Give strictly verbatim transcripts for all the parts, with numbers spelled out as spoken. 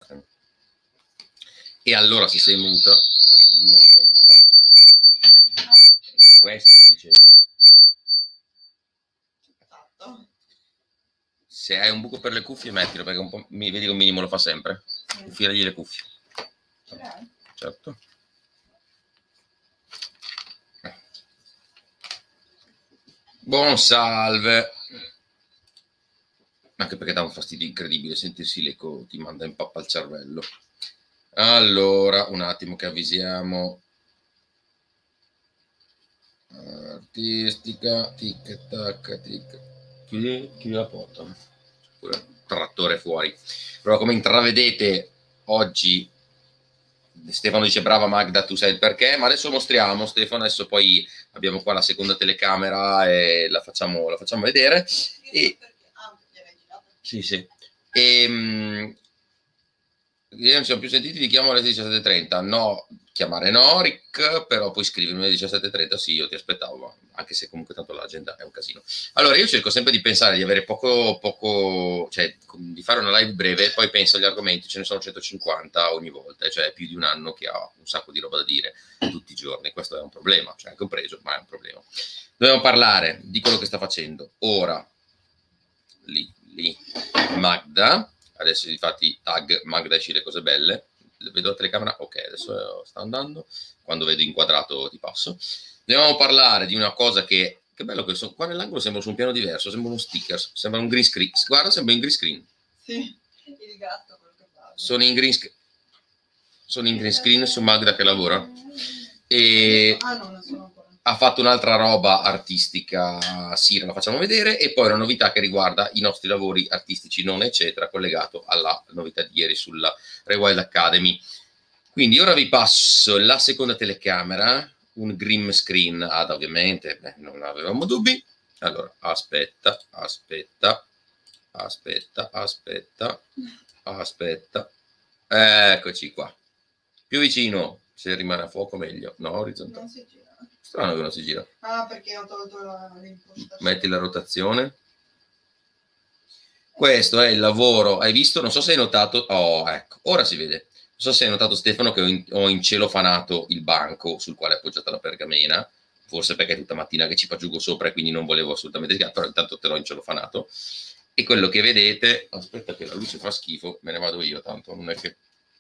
E allora se sei muta, non sei muta. Questo dicevo. Se hai un buco per le cuffie mettilo, perché un po', mi vedi che un minimo lo fa sempre. Infilagli le cuffie. Certo. Buon salve. Anche perché dà un fastidio incredibile sentirsi l'eco, ti manda in pappa al cervello. Allora, un attimo che avvisiamo. Artistica, tic tac, tic. Chiudi, chiudi la porta. Pure trattore fuori. Però come intravedete oggi Stefano dice brava Magda, tu sai il perché, ma adesso mostriamo Stefano, adesso poi abbiamo qua la seconda telecamera e la facciamo, la facciamo vedere. E, sì, sì. E, um, io non ci siamo più sentiti, vi chiamo alle diciassette e trenta. No, chiamare no, Rick, però puoi scrivermi alle diciassette e trenta, sì, io ti aspettavo, anche se comunque tanto l'agenda è un casino. Allora, io cerco sempre di pensare di avere poco, poco, cioè di fare una live breve, poi penso agli argomenti, ce ne sono centocinquanta ogni volta, cioè è più di un anno che ha un sacco di roba da dire tutti i giorni, questo è un problema, cioè anche compreso, ma è un problema. Dobbiamo parlare di quello che sta facendo ora, lì, lì, Magda. Adesso infatti tag Magda esci le cose belle, vedo la telecamera, ok, adesso sta andando, quando vedo inquadrato ti passo. Dobbiamo parlare di una cosa che, che bello che sono, qua nell'angolo sembra su un piano diverso, sembra uno sticker, sembra un green screen, guarda sembra in green screen. Sì, il gatto quello che parla. Sono in green screen, sono in green screen su Magda che lavora e... Ah no, non sono ancora. Ha fatto un'altra roba artistica, sì, la facciamo vedere, e poi una novità che riguarda i nostri lavori artistici non eccetera, collegato alla novità di ieri sulla Rewild Academy. Quindi ora vi passo la seconda telecamera, un green screen ad ovviamente, beh, non avevamo dubbi. Allora, aspetta, aspetta, aspetta, aspetta, aspetta, eccoci qua. Più vicino, se rimane a fuoco meglio, no, orizzontale. Non si gira. Strano che non si gira. Ah, perché ho tolto l'impostazione. Metti la rotazione. Questo è il lavoro, hai visto? Non so se hai notato, oh ecco, ora si vede. Non so se hai notato Stefano che ho, in, ho incelofanato il banco sul quale è appoggiata la pergamena, forse perché è tutta mattina che ci faccio sopra e quindi non volevo assolutamente sghiattare, però intanto te l'ho incelofanato. E quello che vedete, aspetta che la luce fa schifo, me ne vado io tanto, non è che...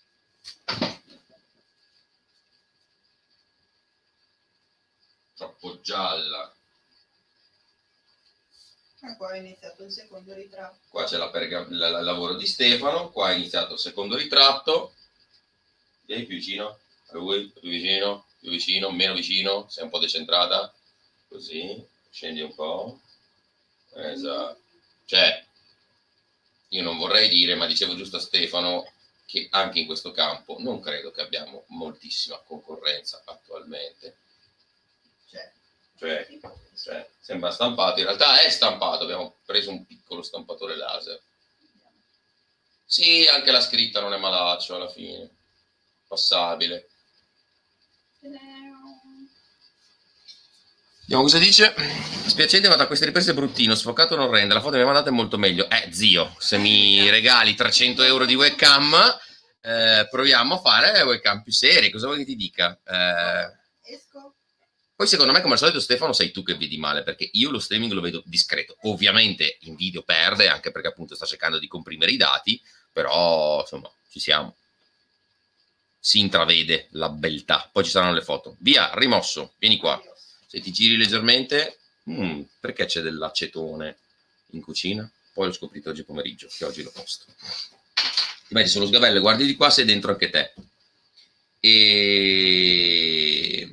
Troppo gialla. Ah, qua è iniziato il secondo ritratto. Qua c'è il lavoro di Stefano, qua è iniziato il secondo ritratto. Vieni più vicino, a lui, più vicino, più vicino, meno vicino, sei un po' decentrata, così, scendi un po'. Esatto. Cioè, io non vorrei dire, ma dicevo giusto a Stefano, che anche in questo campo non credo che abbiamo moltissima concorrenza attualmente. Cioè, Cioè, cioè, sembra stampato, in realtà è stampato, abbiamo preso un piccolo stampatore laser. Sì, anche la scritta non è malaccio alla fine, passabile. Vediamo cosa dice. Spiacente, ma da queste riprese è bruttino, sfocato non rende, la foto che mi ha mandato è molto meglio. Eh, zio, se mi regali trecento euro di webcam, eh, proviamo a fare webcam più serie, cosa vuoi che ti dica? Eh... esco. Poi secondo me, come al solito, Stefano, sei tu che vedi male, perché io lo streaming lo vedo discreto. Ovviamente in video perde, anche perché appunto sta cercando di comprimere i dati, però insomma ci siamo. Si intravede la beltà. Poi ci saranno le foto. Via, rimosso, vieni qua. Se ti giri leggermente, hmm, perché c'è dell'acetone in cucina? Poi l'ho scoprito oggi pomeriggio, che oggi lo posto. Ti metti sullo sgabello e guardi di qua, sei dentro anche te. E...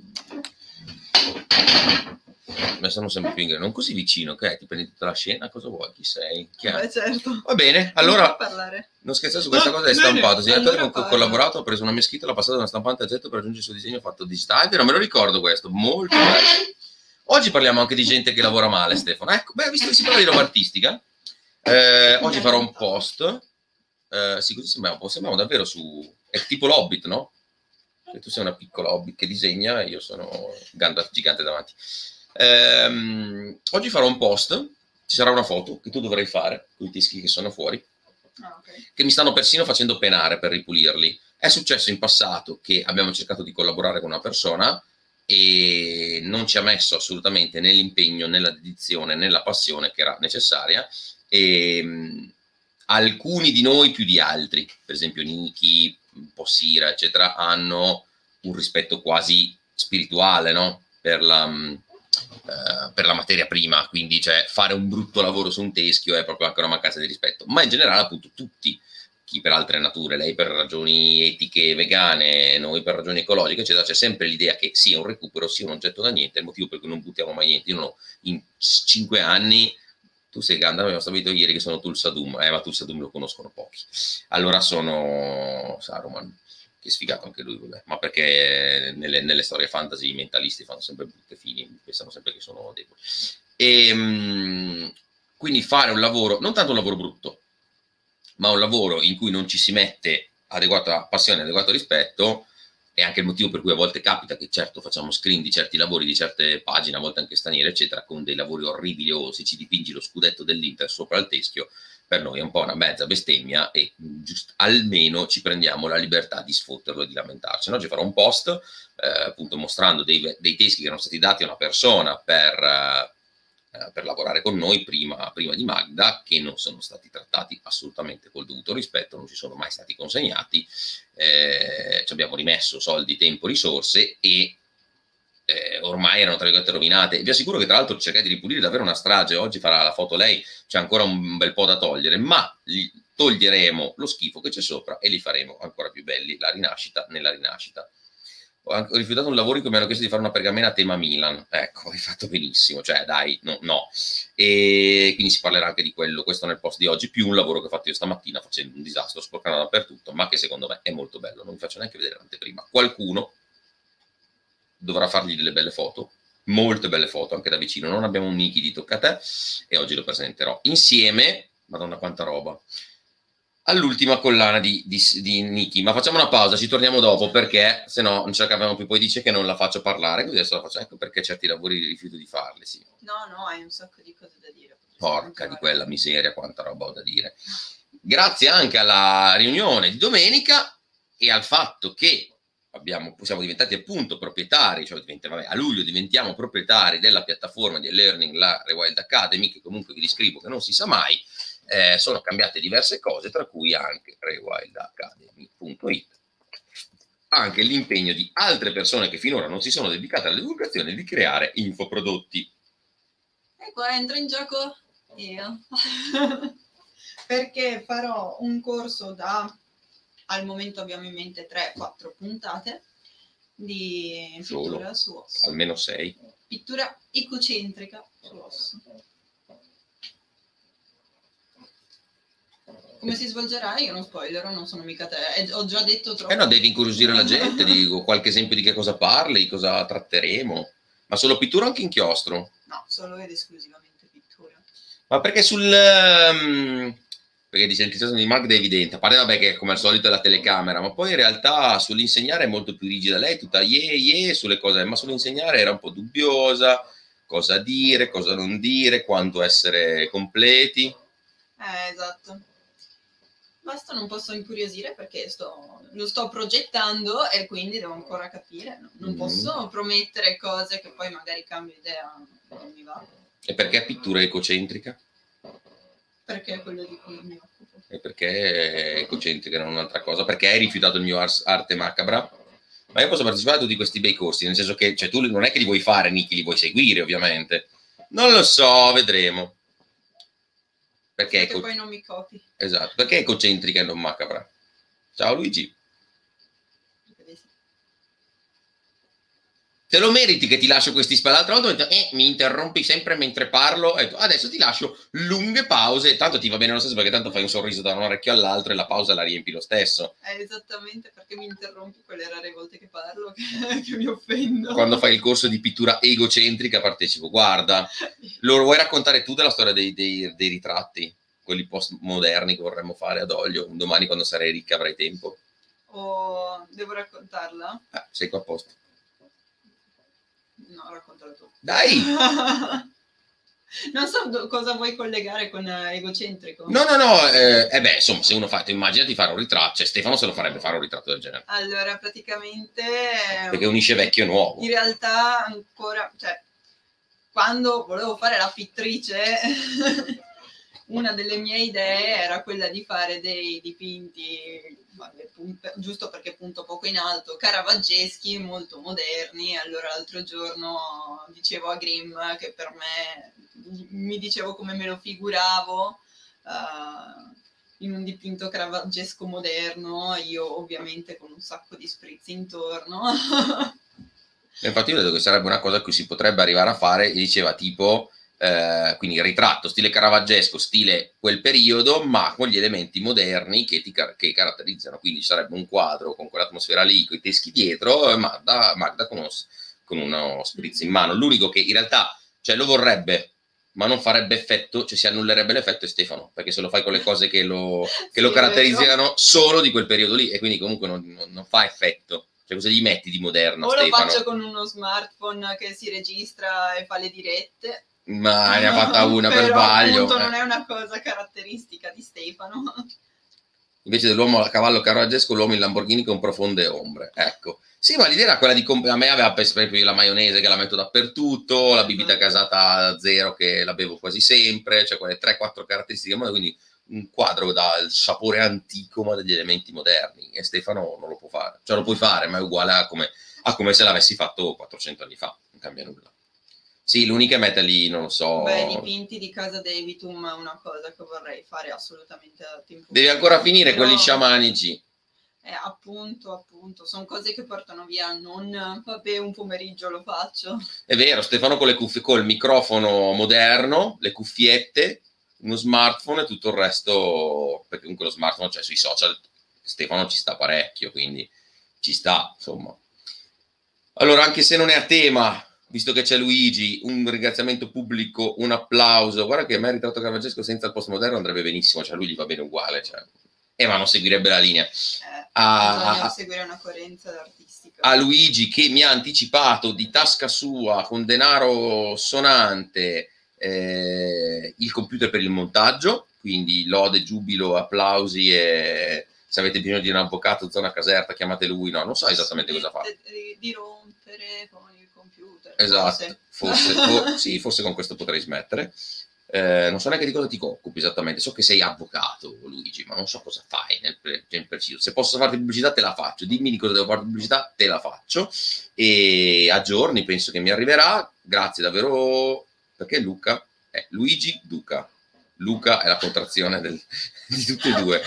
ma sono sempre più in grado, non così vicino, che ti prendi tutta la scena, cosa vuoi, chi sei? Chi Beh, certo. Va bene, allora, non, non scherzare su questa no, cosa, è stampato, segnatore allora con cui ho collaborato, ho preso una meschita, l'ho passata da una stampante a getto per aggiungere il suo disegno fatto digitale, non me lo ricordo questo, molto bello. Oggi parliamo anche di gente che lavora male, Stefano, ecco, beh, visto che si parla di roba artistica, eh, oggi farò un post, eh, sì, così sembriamo, sembriamo davvero su, è tipo l'Hobbit, no? Che tu sei una piccola Hobbit che disegna e io sono Gandalf gigante davanti. Ehm, oggi farò un post, ci sarà una foto che tu dovrai fare con i teschi che sono fuori, Ah, ok. che mi stanno persino facendo penare per ripulirli. È successo in passato che abbiamo cercato di collaborare con una persona e non ci ha messo assolutamente né l'impegno, né la dedizione, né la passione che era necessaria, e mh, alcuni di noi più di altri, per esempio Niki, un po' Sira, eccetera, hanno un rispetto quasi spirituale, no? Per la, mh, eh, per la materia prima, quindi cioè, fare un brutto lavoro su un teschio è proprio anche una mancanza di rispetto, ma in generale appunto tutti, chi per altre nature, lei per ragioni etiche vegane, noi per ragioni ecologiche, eccetera, c'è sempre l'idea che sia un recupero, sia un oggetto da niente, è il motivo per cui non buttiamo mai niente. Io non ho, in cinque anni, tu sei Gandalf, abbiamo stabilito ieri che sono Tulsa Doom, eh, ma Tulsa Doom lo conoscono pochi. Allora sono Saruman, che è sfigato anche lui, vabbè. Ma perché nelle, nelle storie fantasy i mentalisti fanno sempre brutte fini, pensano sempre che sono deboli. E, mh, quindi fare un lavoro, non tanto un lavoro brutto, ma un lavoro in cui non ci si mette adeguata passione, adeguato rispetto, è anche il motivo per cui a volte capita che certo facciamo screen di certi lavori, di certe pagine, a volte anche straniere, eccetera, con dei lavori orribili, o se ci dipingi lo scudetto dell'Inter sopra il teschio, per noi è un po' una mezza bestemmia e giusto, almeno ci prendiamo la libertà di sfotterlo e di lamentarci. Oggi farò un post eh, appunto mostrando dei, dei teschi che erano stati dati a una persona per... Eh, per lavorare con noi prima, prima di Magda, che non sono stati trattati assolutamente col dovuto rispetto, non ci sono mai stati consegnati, eh, ci abbiamo rimesso soldi, tempo, risorse e eh, ormai erano tra virgolette rovinate. Vi assicuro che tra l'altro cercate di ripulire davvero una strage, oggi farà la foto lei, c'è ancora un bel po' da togliere, ma gli toglieremo lo schifo che c'è sopra e li faremo ancora più belli, la rinascita nella rinascita. Ho rifiutato un lavoro in cui mi hanno chiesto di fare una pergamena a tema Milan. Ecco, hai fatto benissimo, cioè dai, no, no. E quindi si parlerà anche di quello, questo nel post di oggi, più un lavoro che ho fatto io stamattina facendo un disastro, sporcando dappertutto, ma che secondo me è molto bello. Non vi faccio neanche vedere l'anteprima. Qualcuno dovrà fargli delle belle foto, molte belle foto anche da vicino. Non abbiamo un Niki di Tocca a te e oggi lo presenterò insieme, madonna quanta roba, all'ultima collana di, di, di Niki. Ma facciamo una pausa, ci torniamo dopo perché se no non ce la caviamo più. Poi dice che non la faccio parlare, così adesso la faccio. Ecco perché certi lavori rifiuto di farli, sì. No, no, hai un sacco di cose da dire. Porca di quella miseria, quanta roba ho da dire. Grazie anche alla riunione di domenica e al fatto che abbiamo, siamo diventati appunto proprietari, cioè vabbè, a luglio diventiamo proprietari della piattaforma di e-learning, la Rewild Academy, che comunque vi descrivo che non si sa mai. Eh, sono cambiate diverse cose, tra cui anche rewild academy punto it, anche l'impegno di altre persone che finora non si sono dedicate alla divulgazione di creare infoprodotti. E qua entro in gioco io perché farò un corso da, al momento abbiamo in mente tre quattro puntate di pittura su osso, almeno sei, pittura ecocentrica su osso. Come si svolgerà? Io non spoilerò, non sono mica te, ho già detto troppo. Eh no, devi incuriosire la gente, dico qualche esempio di che cosa parli, cosa tratteremo. Ma solo pittura o anche inchiostro? No, solo ed esclusivamente pittura. Ma perché sul... Um, perché dice il criticismo di Magda è evidente, a parte vabbè che come al solito è la telecamera, ma poi in realtà sull'insegnare è molto più rigida. Lei tutta yeah yeah sulle cose, ma sull'insegnare era un po' dubbiosa, cosa dire, cosa non dire, quanto essere completi. Eh, esatto. Basta, non posso incuriosire perché sto, lo sto progettando e quindi devo ancora capire. No? Non mm. posso promettere cose che poi magari cambio idea, non mi va. E perché pittura ecocentrica? Perché è quello di cui mi occupo. E perché è ecocentrica, non un'altra cosa? Perché hai rifiutato il mio ars, arte macabra? Ma io posso partecipare a tutti questi bei corsi, nel senso che cioè, tu non è che li vuoi fare, Niki, li vuoi seguire, ovviamente. Non lo so, vedremo. Perché, perché poi non mi copi. Esatto, perché è ecocentrica e non macabra? Ciao Luigi. Te lo meriti che ti lascio questi spazi. L'altra volta eh, mi interrompi sempre mentre parlo. E adesso ti lascio lunghe pause. Tanto ti va bene lo stesso perché tanto fai un sorriso da un orecchio all'altro e la pausa la riempi lo stesso. È esattamente perché mi interrompi quelle rare volte che parlo che, che mi offendo. Quando fai il corso di pittura egocentrica partecipo. Guarda, lo vuoi raccontare tu della storia dei, dei, dei ritratti? Quelli postmoderni che vorremmo fare ad olio. Domani quando sarai ricca avrai tempo. O devo raccontarla? Ah, sei qua apposta. No, raccontala tu. Dai! Non so do- cosa vuoi collegare con eh, egocentrico. No, no, no, eh, eh beh, insomma, se uno fa, ti immagina di fare un ritratto, cioè Stefano se lo farebbe fare un ritratto del genere. Allora, praticamente... Perché unisce vecchio e nuovo. In realtà ancora, cioè, quando volevo fare la pittrice, una delle mie idee era quella di fare dei dipinti, vabbè, punt- giusto perché punto poco in alto, caravaggeschi, molto moderni. Allora l'altro giorno dicevo a Grimm che per me, mi dicevo come me lo figuravo uh, in un dipinto caravaggesco moderno, io ovviamente con un sacco di spritz intorno. Infatti io vedo che sarebbe una cosa a cui si potrebbe arrivare a fare, e diceva tipo... Eh, quindi ritratto, stile caravaggesco, stile quel periodo, ma con gli elementi moderni che ti car- che caratterizzano. Quindi sarebbe un quadro con quell'atmosfera lì, con i teschi dietro, e Magda, Magda con, uno, con uno spritz in mano. L'unico che in realtà, cioè, lo vorrebbe, ma non farebbe effetto, cioè si annullerebbe l'effetto è Stefano, perché se lo fai con le cose che lo, che sì, lo caratterizzano solo di quel periodo lì, e quindi comunque non, non, non fa effetto. Cioè, cosa gli metti di moderno? O Stefano? lo faccio con uno smartphone che si registra e fa le dirette. Ma ne ha fatta una per sbaglio. Appunto, non è una cosa caratteristica di Stefano. Invece dell'uomo a cavallo caravaggesco, l'uomo in Lamborghini con profonde ombre. Ecco. Sì, ma l'idea era quella di... Comp- a me aveva per esempio la maionese che la metto dappertutto, la bibita casata zero che la bevo quasi sempre, cioè quelle tre quattro caratteristiche, quindi un quadro dal sapore antico ma degli elementi moderni. E Stefano non lo può fare. Cioè lo puoi fare, ma è uguale a come, a come se l'avessi fatto quattrocento anni fa. Non cambia nulla. Sì, l'unica è metterli, non lo so... Beh, i dipinti di casa Devitum è una cosa che vorrei fare assolutamente a tempo. Devi ancora finire però... quelli sciamanici. Eh, appunto, appunto, sono cose che portano via, non vabbè, un pomeriggio lo faccio. È vero, Stefano con le cuffie, col microfono moderno, le cuffiette, uno smartphone e tutto il resto, perché comunque lo smartphone, cioè sui social, Stefano ci sta parecchio, quindi ci sta, insomma. Allora, anche se non è a tema, visto che c'è Luigi, un ringraziamento pubblico, un applauso. Guarda che a me il ritratto caravaggesco senza il postmoderno andrebbe benissimo, cioè lui gli va bene uguale, cioè. Eh, ma non seguirebbe la linea. Eh, a, bisogna a, seguire una coerenza artistica. A Luigi che mi ha anticipato di tasca sua, con denaro sonante, eh, il computer per il montaggio, quindi lode, giubilo, applausi e... Se avete bisogno di un avvocato zona Caserta, chiamate lui. No, non so esattamente cosa fa. Di, di rompere con il computer. Esatto, forse, for, sì, forse con questo potrei smettere. Eh, non so neanche di cosa ti occupi esattamente. So che sei avvocato, Luigi, ma non so cosa fai nel, nel preciso. Se posso farti pubblicità, te la faccio. Dimmi di cosa devo fare pubblicità, te la faccio. E a giorni penso che mi arriverà. Grazie davvero. Perché Luca? È Luigi Duca. Luca è la contrazione del, di tutti e due.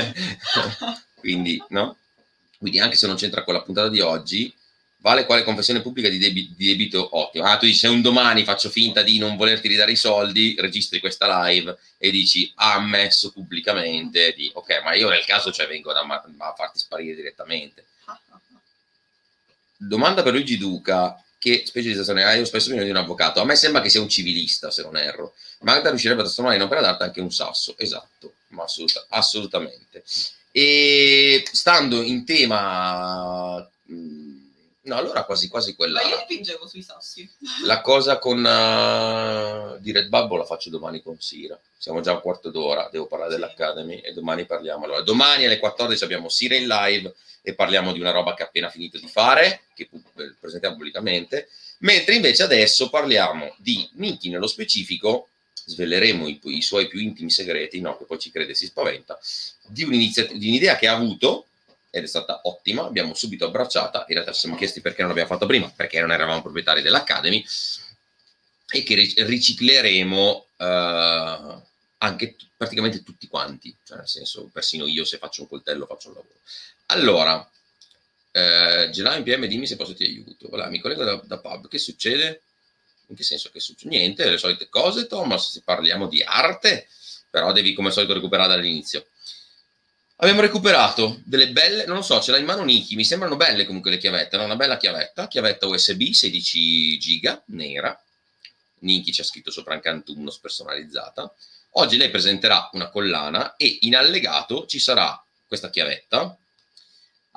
Quindi, no? Quindi anche se non c'entra con la puntata di oggi, vale quale confessione pubblica di, debi- di debito ottimo. Ah, tu dici, se un domani faccio finta di non volerti ridare i soldi, registri questa live e dici, ha ammesso pubblicamente di, ok, ma io nel caso cioè vengo da ma- a farti sparire direttamente. Domanda per Luigi Duca, che specializzazione hai? Io spesso bisogno di un avvocato. A me sembra che sia un civilista, se non erro. Magda riuscirebbe a trasformare in opera d'arte anche un sasso. Esatto, ma assoluta, assolutamente. E stando in tema... No, allora quasi quasi quella... Ma io dipingevo sui sassi. La cosa con uh, di Red Bubble la faccio domani con Sira. Siamo già a un quarto d'ora, devo parlare sì. dell'Academy e domani parliamo. Allora, domani alle quattordici abbiamo Sira in live e parliamo di una roba che ha appena finito di fare, che presentiamo pubblicamente, mentre invece adesso parliamo di Nicky nello specifico, sveleremo i, i suoi più intimi segreti, no, che poi ci crede e si spaventa, di, di un'idea che ha avuto, ed è stata ottima, abbiamo subito abbracciata, in realtà ci siamo chiesti perché non l'abbiamo fatto prima, perché non eravamo proprietari dell'Academy, e che ricicleremo uh, anche t- praticamente tutti quanti, cioè nel senso, persino io se faccio un coltello faccio un lavoro. Allora, eh, Gelà in P M, dimmi se posso ti aiuto. Voilà, mi collego da, da pub, che succede? In che senso che succede? Niente, le solite cose, Thomas, se parliamo di arte, però devi come al solito recuperare dall'inizio. Abbiamo recuperato delle belle, non lo so, ce l'ha in mano Nicky, mi sembrano belle comunque le chiavette, no? Una bella chiavetta, chiavetta U S B sedici giga, nera, Nicky c'è scritto sopra anche Antunos personalizzata. Oggi lei presenterà una collana e in allegato ci sarà questa chiavetta,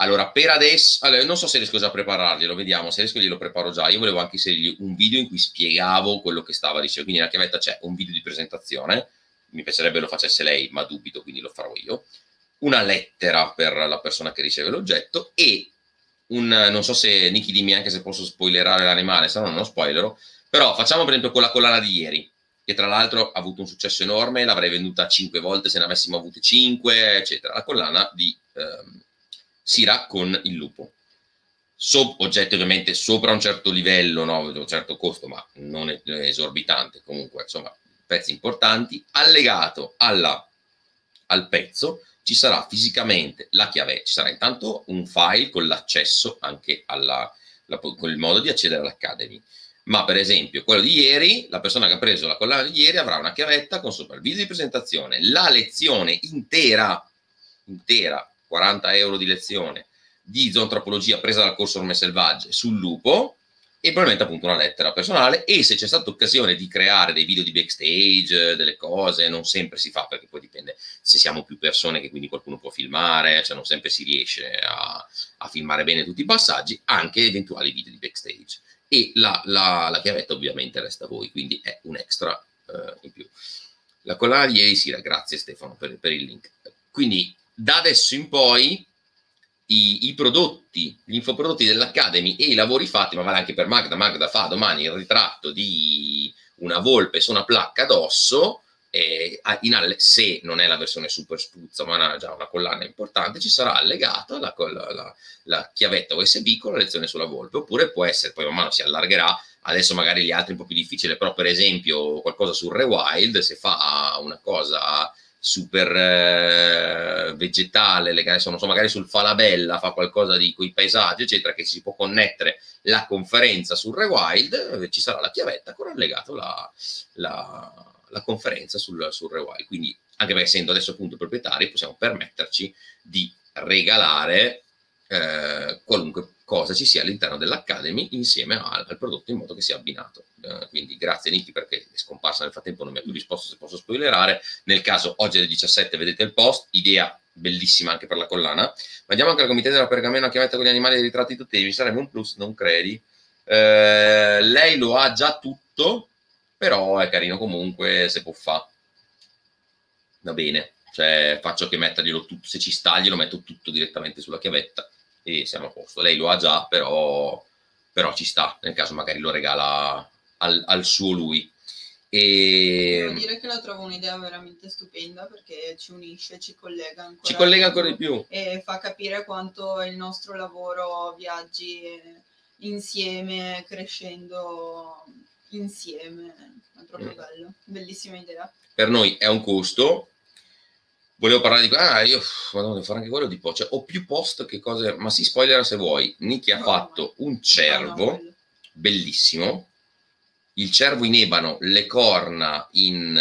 Allora, per adesso, allora, non so se riesco già a prepararli, lo vediamo, se riesco glielo preparo già. Io volevo anche inserirgli un video in cui spiegavo quello che stava dicendo, quindi nella chiavetta c'è un video di presentazione, mi piacerebbe lo facesse lei, ma dubito, quindi lo farò io, una lettera per la persona che riceve l'oggetto e un, non so se, Niki dimmi anche se posso spoilerare l'animale, se no non lo spoilerò, però facciamo per esempio con la collana di ieri, che tra l'altro ha avuto un successo enorme, l'avrei venduta cinque volte se ne avessimo avute cinque, eccetera, la collana di ehm, Sira con il lupo. So, oggetti ovviamente sopra un certo livello, no, un certo costo, ma non è esorbitante, comunque, insomma, pezzi importanti, allegato alla, al pezzo ci sarà fisicamente la chiave, ci sarà intanto un file con l'accesso anche alla, la, con il modo di accedere all'Academy. Ma per esempio quello di ieri, la persona che ha preso la collana di ieri avrà una chiavetta con sopra il video di presentazione, la lezione intera, intera, quaranta euro di lezione, di zoantropologia presa dal corso Orme Selvagge sul lupo, e probabilmente appunto una lettera personale. E se c'è stata occasione di creare dei video di backstage, delle cose, non sempre si fa, perché poi dipende se siamo più persone, che quindi qualcuno può filmare, cioè non sempre si riesce a, a filmare bene tutti i passaggi, anche eventuali video di backstage. E la, la, la chiavetta ovviamente resta a voi, quindi è un extra eh, in più. La collana di ieri sera, grazie Stefano per, per il link. Quindi da adesso in poi i, i prodotti, gli infoprodotti dell'Academy e i lavori fatti, ma vale anche per Magda, Magda fa domani il ritratto di una volpe su una placca d'osso, eh, in alle, se non è la versione super spruzza ma ha già una collana importante, ci sarà allegata la, la, la, la chiavetta U S B con la lezione sulla volpe, oppure può essere, poi man mano si allargherà, adesso magari gli altri un po' più difficile, però per esempio qualcosa sul Rewild, se fa una cosa super eh, vegetale, le, adesso non so, magari sul Falabella fa qualcosa di quei paesaggi eccetera, che si può connettere la conferenza sul Rewild, ci sarà la chiavetta con allegato la, la la conferenza sul, sul Rewild. Quindi anche perché essendo adesso appunto proprietari possiamo permetterci di regalare eh, qualunque cosa ci sia all'interno dell'Academy insieme al, al prodotto, in modo che sia abbinato. Eh, quindi grazie Niki, perché è scomparsa nel frattempo, non mi ha più risposto se posso spoilerare. Nel caso oggi alle diciassette vedete il post, idea bellissima anche per la collana. Mandiamo anche al comitato della pergamena una chiavetta con gli animali dei ritratti tutti, mi sarebbe un plus, non credi? Eh, lei lo ha già tutto, però è carino comunque se può fare. Va bene, cioè faccio che metterglielo tutto, se ci sta glielo metto tutto direttamente sulla chiavetta e siamo a posto. Lei lo ha già, però, però ci sta, nel caso magari lo regala al, al suo lui. E... devo dire che la trovo un'idea veramente stupenda, perché ci unisce, ci collega ancora, ci collega ancora di più e fa capire quanto il nostro lavoro viaggi insieme, crescendo insieme. È proprio mm. bello, bellissima idea. Per noi è un costo. Volevo parlare di ah io madonna, devo fare anche quello, tipo, cioè, ho più post che cose, ma si spoiler se vuoi. Niki ha no, fatto no. un cervo no, no, bellissimo, il cervo in ebano, le corna in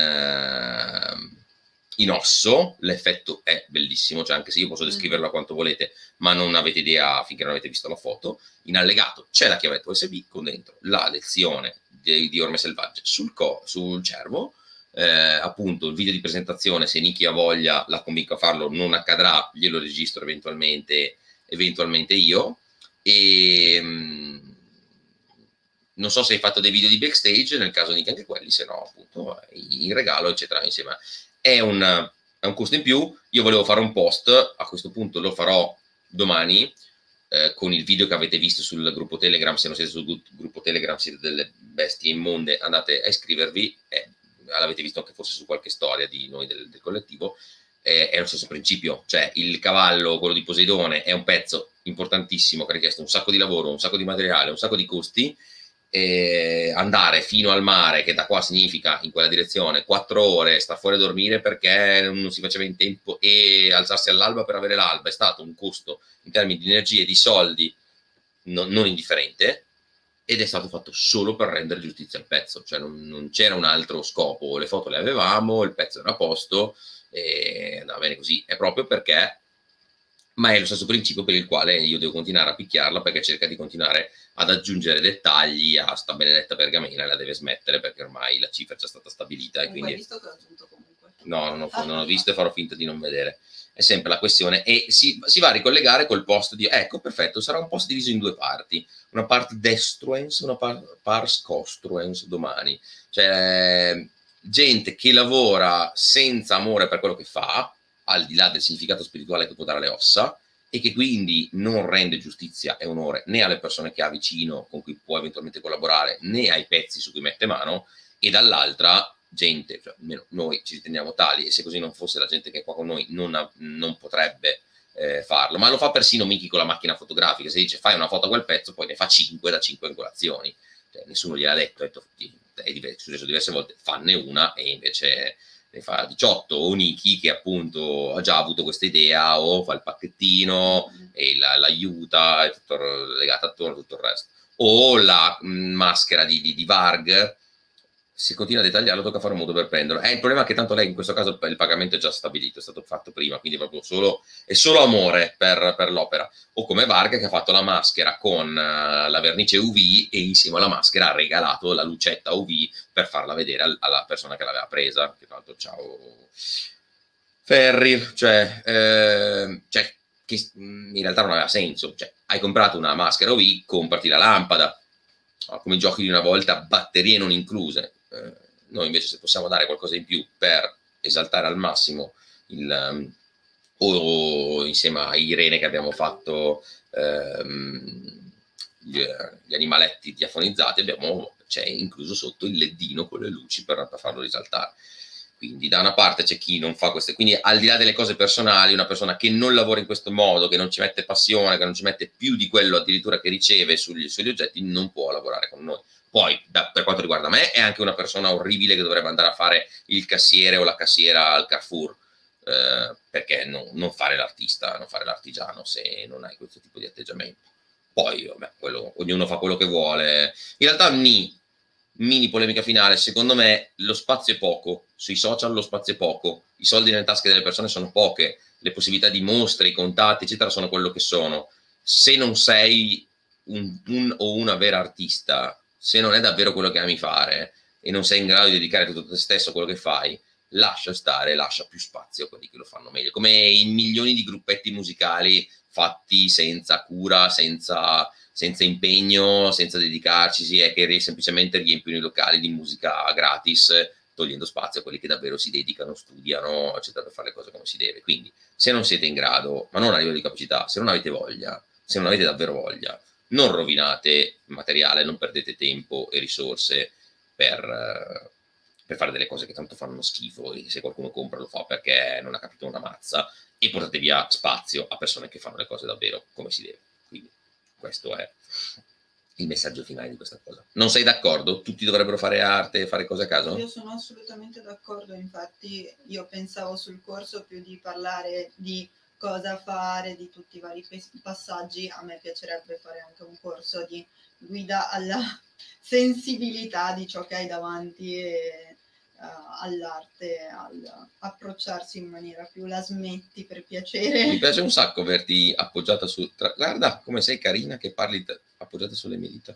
uh, in osso, l'effetto è bellissimo, cioè anche se io posso descriverlo mm. quanto volete, ma non avete idea finché non avete visto la foto. In allegato c'è la chiavetta U S B con dentro la lezione di, di Orme Selvagge sul, co, sul cervo, eh, appunto il video di presentazione, se Niki ha voglia la convinco a farlo, non accadrà, glielo registro eventualmente, eventualmente io, e mh, non so se hai fatto dei video di backstage, nel caso Niki anche quelli, se no appunto in regalo eccetera insieme. È un, è un costo in più. Io volevo fare un post, a questo punto lo farò domani, eh, con il video che avete visto sul gruppo Telegram. Se non siete sul gruppo Telegram, siete delle bestie immonde, andate a iscrivervi, eh, l'avete visto anche forse su qualche storia di noi del, del collettivo. Eh, è lo stesso principio, cioè il cavallo, quello di Poseidone, è un pezzo importantissimo che ha richiesto un sacco di lavoro, un sacco di materiale, un sacco di costi. Eh, andare fino al mare, che da qua significa in quella direzione quattro ore, sta fuori a dormire perché non si faceva in tempo, e alzarsi all'alba per avere l'alba, è stato un costo in termini di energie e di soldi non, non indifferente, ed è stato fatto solo per rendere giustizia al pezzo, cioè non, non c'era un altro scopo. Le foto le avevamo, il pezzo era a posto e andava bene così. È proprio perché, ma è lo stesso principio per il quale io devo continuare a picchiarla, perché cerca di continuare ad aggiungere dettagli a sta benedetta pergamena, e la deve smettere perché ormai la cifra è già stata stabilita. E quindi... hai visto che ho aggiunto comunque? No, non ho, non ho visto e farò finta di non vedere. è sempre la questione, e si, si va a ricollegare col post di, ecco, perfetto, sarà un post diviso in due parti, una part destruens, una par, pars costruens domani, cioè gente che lavora senza amore per quello che fa, al di là del significato spirituale che può dare alle ossa, e che quindi non rende giustizia e onore né alle persone che ha vicino con cui può eventualmente collaborare, né ai pezzi su cui mette mano, e dall'altra gente, cioè almeno noi ci riteniamo tali, e se così non fosse la gente che è qua con noi non, ha, non potrebbe eh, farlo, ma lo fa persino Miki con la macchina fotografica, se dice fai una foto a quel pezzo, poi ne fa cinque da cinque angolazioni, cioè, nessuno gliel'ha detto, ha detto è successo diverse volte, fanne una e invece ne fa diciotto, o Niki che appunto ha già avuto questa idea o fa il pacchettino mm. e la, l'aiuta, è tutto legato attorno, tutto il resto, o la mh, maschera di, di, di Varg, se continua a dettagliarlo tocca fare un modo per prenderlo. Eh, il problema è che tanto lei in questo caso il pagamento è già stabilito, è stato fatto prima, quindi proprio solo, è solo amore per, per l'opera. O come Varg che ha fatto la maschera con uh, la vernice U V e insieme alla maschera ha regalato la lucetta U V per farla vedere al, alla persona che l'aveva presa. Che tra l'altro, ciao Ferri, cioè, eh, cioè che in realtà non aveva senso. Cioè, hai comprato una maschera U V, comprati la lampada. Come i giochi di una volta, batterie non incluse. Eh, noi invece se possiamo dare qualcosa in più per esaltare al massimo il, um, o insieme a Irene che abbiamo fatto um, gli, gli animaletti diafonizzati, abbiamo, c'è incluso sotto il leddino con le luci per, per farlo risaltare. Quindi da una parte c'è chi non fa queste, quindi al di là delle cose personali, una persona che non lavora in questo modo, che non ci mette passione, che non ci mette più di quello addirittura che riceve sugli, sugli oggetti, non può lavorare con noi. Poi, da, per quanto riguarda me, è anche una persona orribile che dovrebbe andare a fare il cassiere o la cassiera al Carrefour, eh, perché non, non fare l'artista, non fare l'artigiano se non hai questo tipo di atteggiamento. Poi, vabbè, quello, ognuno fa quello che vuole. In realtà, ni, mini polemica finale, secondo me lo spazio è poco, sui social lo spazio è poco, i soldi nelle tasche delle persone sono poche, le possibilità di mostre, i contatti, eccetera, sono quello che sono. Se non sei un, un o una vera artista, se non è davvero quello che ami fare e non sei in grado di dedicare tutto te stesso a quello che fai, lascia stare, lascia più spazio a quelli che lo fanno meglio, come in milioni di gruppetti musicali fatti senza cura, senza, senza impegno, senza dedicarci, e che semplicemente riempiono i locali di musica gratis, togliendo spazio a quelli che davvero si dedicano, studiano, eccetera, per fare le cose come si deve. Quindi se non siete in grado, ma non a livello di capacità, se non avete voglia, se non avete davvero voglia, non rovinate materiale, non perdete tempo e risorse per, per fare delle cose che tanto fanno schifo, e se qualcuno compra lo fa perché non ha capito una mazza, e portate via spazio a persone che fanno le cose davvero come si deve. Quindi questo è il messaggio finale di questa cosa. Non sei d'accordo? Tutti dovrebbero fare arte e fare cose a caso? Io sono assolutamente d'accordo, infatti io pensavo sul corso più di parlare di cosa fare, di tutti i vari passaggi. A me piacerebbe fare anche un corso di guida alla sensibilità di ciò che hai davanti e uh, all'arte, all'approcciarsi in maniera più la smetti per piacere. Mi piace un sacco averti appoggiata su... Tra... Guarda come sei carina che parli appoggiata sulle mie dita.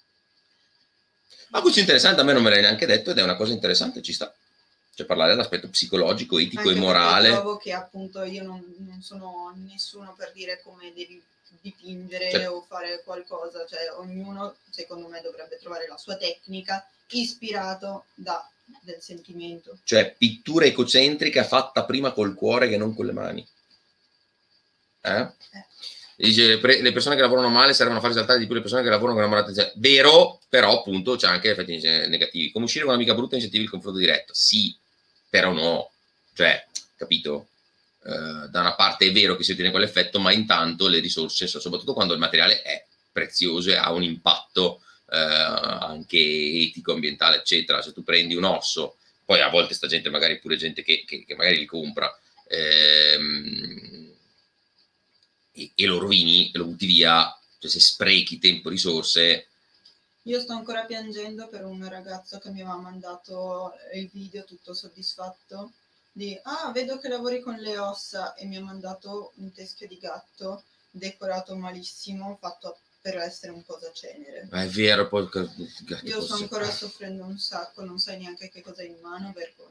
Ma questo è interessante, a me non me l'hai neanche detto ed è una cosa interessante, ci sta. Cioè parlare dell'aspetto psicologico, etico anche e morale. Io trovo che appunto io non, non sono nessuno per dire come devi dipingere, cioè, o fare qualcosa, cioè ognuno secondo me dovrebbe trovare la sua tecnica ispirato da del sentimento. Cioè pittura ecocentrica fatta prima col cuore che non con le mani. Eh? eh. Dice, le persone che lavorano male servono a far risaltare di più le persone che lavorano con amore. Vero, però appunto c'è anche effetti negativi. Come uscire con un'amica brutta incentivi il confronto diretto. Sì, però no. Cioè, capito? Uh, da una parte è vero che si ottiene quell'effetto, ma intanto le risorse, soprattutto quando il materiale è prezioso e ha un impatto uh, anche etico, ambientale, eccetera. Se tu prendi un osso, poi a volte sta gente, magari pure gente che, che, che magari li compra, ehm, e, e lo rovini, e lo butti via, cioè se sprechi tempo e risorse. Io sto ancora piangendo per un ragazzo che mi aveva mandato il video tutto soddisfatto di ah, vedo che lavori con le ossa, e mi ha mandato un teschio di gatto decorato malissimo, fatto per essere un posacenere. Ma è vero, poi io sto ancora soffrendo un sacco, non sai neanche che cosa hai in mano, vergogna.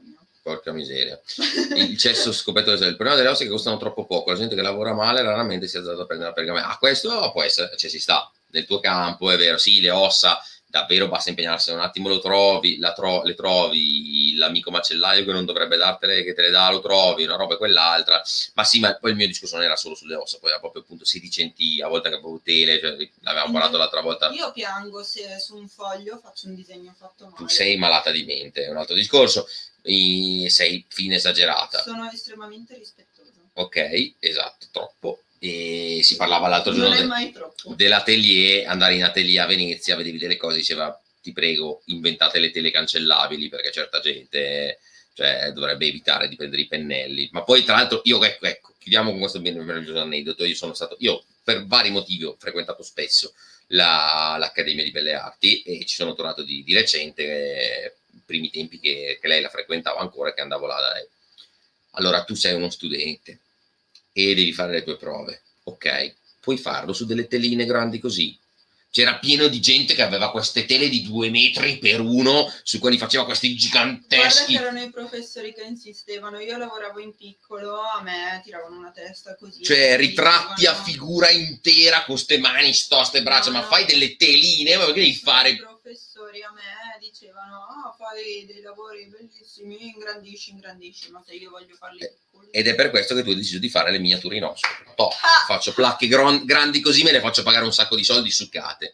porca miseria. Il cesso scoperto del il problema delle ossa è che costano troppo poco, la gente che lavora male raramente si è alzata a prendere la pergamena. Ah, questo può essere, cioè si sta nel tuo campo, è vero, sì, le ossa davvero basta impegnarsi un attimo, lo trovi, la tro le trovi, l'amico macellaio che non dovrebbe dartele, che te le dà, lo trovi, una roba e quell'altra, ma sì, ma poi il mio discorso non era solo sulle ossa, poi era proprio appunto sedicenti, a volte anche proprio tele, cioè, l'avevamo parlato l'altra volta. Io piango se su un foglio faccio un disegno fatto male. Tu sei malata di mente, è un altro discorso, I, sei fine esagerata. Sono estremamente rispettosa. Ok, esatto, troppo. E si parlava l'altro giorno de dell'atelier, andare in atelier a Venezia, vedevi delle cose, diceva ti prego inventate le tele cancellabili perché certa gente cioè, dovrebbe evitare di prendere i pennelli. Ma poi tra l'altro io ecco, ecco chiudiamo con questo meraviglioso aneddoto. Io sono stato, io per vari motivi ho frequentato spesso l'Accademia di Belle Arti e ci sono tornato di, di recente, eh, primi tempi che, che lei la frequentava ancora e che andavo là da lei. Allora tu sei uno studente e devi fare le tue prove, ok? Puoi farlo su delle teline grandi così. C'era pieno di gente che aveva queste tele di due metri per uno, su cui faceva questi giganteschi... Guarda che erano i professori che insistevano, io lavoravo in piccolo, a me tiravano una testa così. Cioè, ritratti dicevano... a figura intera con ste mani, sto, ste braccia, no, ma no. Fai delle teline, ma perché devi fare... I professori a me dicevano, ah, fai dei lavori bellissimi, ingrandisci, ingrandisci, ma se io voglio farli eh. piccoli... Ed è per questo che tu hai deciso di fare le miniature in osso. Top, ah! Faccio placche grandi così, me le faccio pagare un sacco di soldi succate.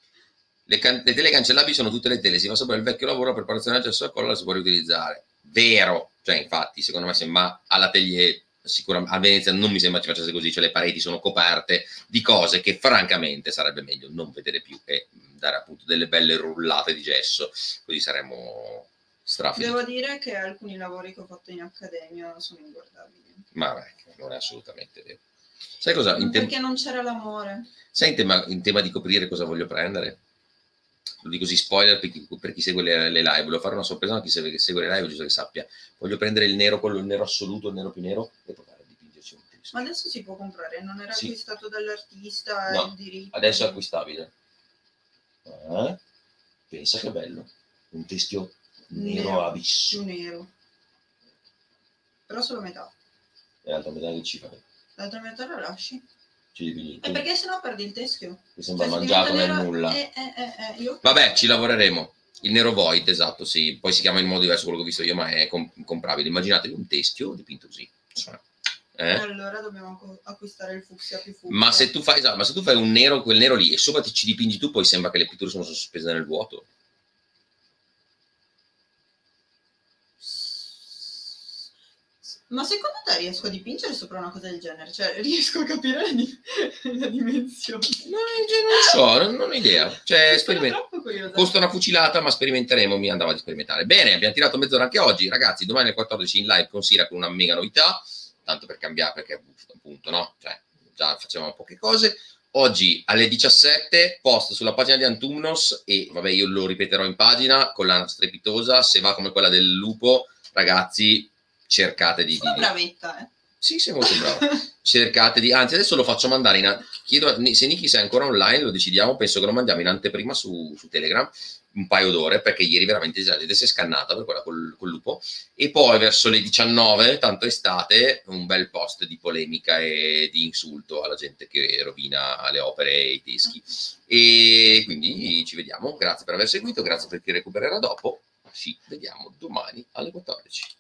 Le, le tele cancellabili sono tutte le tele, si fa sopra il vecchio lavoro, la preparazione del gesso a colla la si può riutilizzare. Vero, cioè infatti, secondo me sembra all'atelier, sicuramente a Venezia non mi sembra ci facesse così, cioè le pareti sono coperte di cose che francamente sarebbe meglio non vedere più e dare appunto delle belle rullate di gesso, così saremmo... Strafili. Devo dire che alcuni lavori che ho fatto in accademia sono inguardabili. Ma beh, non è assolutamente vero. Sai cosa? In Perché non c'era l'amore. Sai in tema, in tema di coprire cosa voglio prendere? Lo dico così spoiler per chi, per chi segue le, le live. Volevo fare una sorpresa a chi segue, che segue le live, giusto che sappia. Voglio prendere il nero, quello il nero assoluto, il nero più nero, e provare a dipingerci un testo. Ma adesso si può comprare, non era sì. acquistato dall'artista no, il diritto. Adesso è acquistabile. Eh? Pensa che bello. Un teschio nero, nero abisso. Nero. Però solo metà. E l'altra metà che ci fai? L'altra metà la lasci? Ci devi... E perché sennò perdi il teschio? Mi sembra cioè, mangiato nel nero... nulla. Eh, eh, eh, eh, io... Vabbè, ci lavoreremo. Il nero void, esatto, sì. Poi si chiama in modo diverso quello che ho visto io, ma è comp comprabile. Immaginatevi un teschio dipinto così. Eh? Allora dobbiamo acquistare il fucsia più fucsia. Ma se tu fai, esatto, ma se tu fai un nero, quel nero lì, e sopra ti ci dipingi tu, poi sembra che le pitture sono sospese nel vuoto. Ma secondo te riesco a dipingere sopra una cosa del genere? Cioè, riesco a capire la, di la dimensione? No, non so, non, non ho idea. Cioè, costa una fucilata, ma sperimenteremo, mi andava di sperimentare. Bene, abbiamo tirato mezz'ora anche oggi. Ragazzi, domani alle quattordici in live con Sira con una mega novità, tanto per cambiare, perché appunto, no? Cioè, già facevamo poche cose. Oggi alle diciassette post sulla pagina di Antumnos, e vabbè, io lo ripeterò in pagina, con la strepitosa, se va come quella del lupo, ragazzi... cercate di... Sono bravetta, eh? Sì, sei molto bravo. Cercate di... Anzi, adesso lo faccio mandare in... Chiedo se Niki sei ancora online, lo decidiamo, penso che lo mandiamo in anteprima su, su Telegram, un paio d'ore, perché ieri veramente la gente si è scannata per quella col, col lupo, e poi verso le diciannove, tanto estate, un bel post di polemica e di insulto alla gente che rovina le opere e i teschi. E quindi ci vediamo, grazie per aver seguito, grazie per chi recupererà dopo, ci vediamo domani alle quattordici.